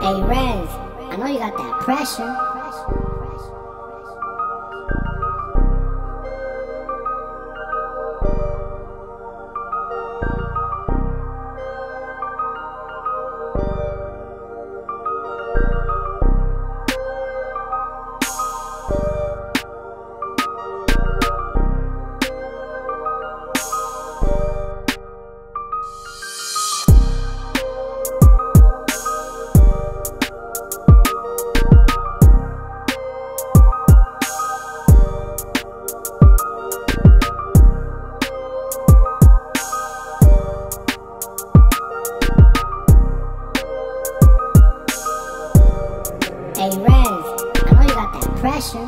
Hey Renz, I know you got that pressure. Hey Renz, I know you got that pressure.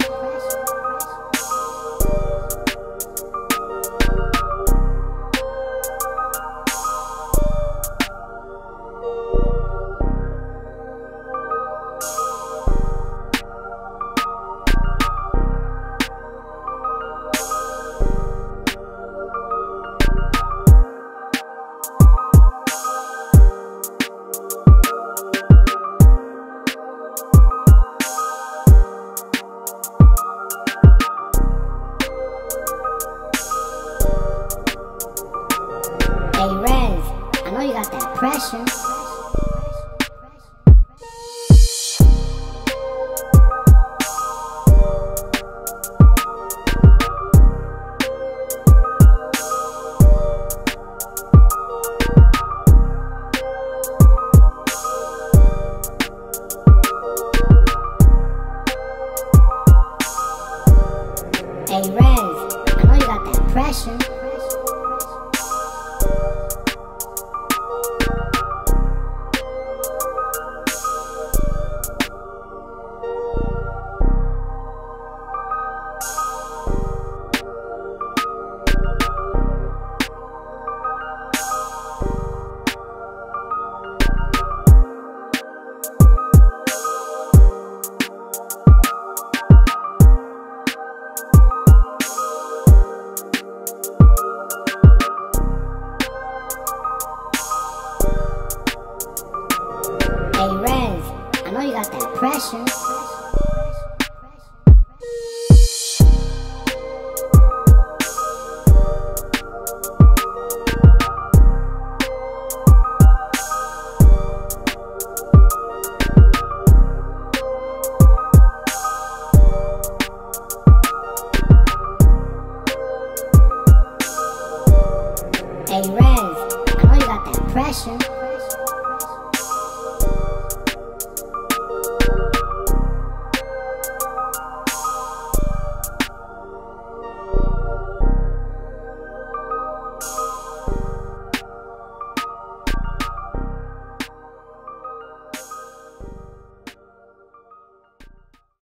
Hey Renz, I know you got that pressure. Hey Renz, I know you got that pressure. Hey Renz, I know you got that pressure. Hey Renz, I know you got that pressure.